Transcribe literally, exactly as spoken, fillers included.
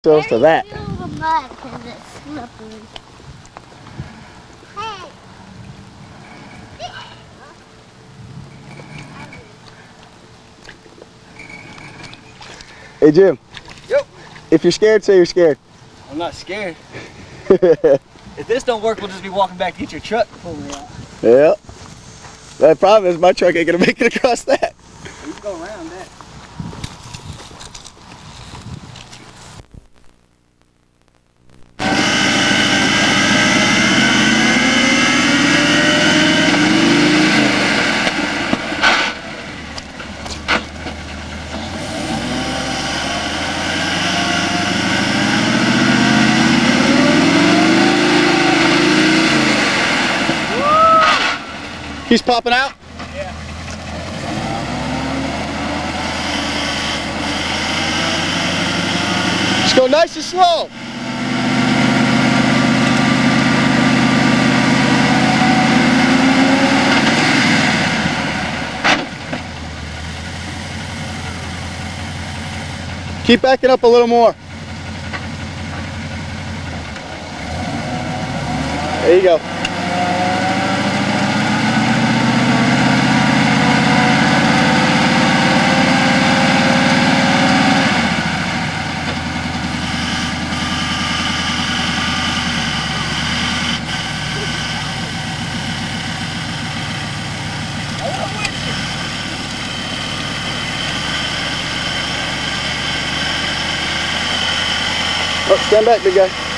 ourselves to that. The mud because it's slippery. Hey Jim. Yep. If you're scared, say you're scared. I'm not scared. If this don't work, we'll just be walking back to get your truck to pull me out. Yeah. The problem is my truck ain't gonna make it across that. We can go around that. He's popping out? Yeah. Just go nice and slow. Keep backing up a little more. There you go. Oh, stand back, big guy.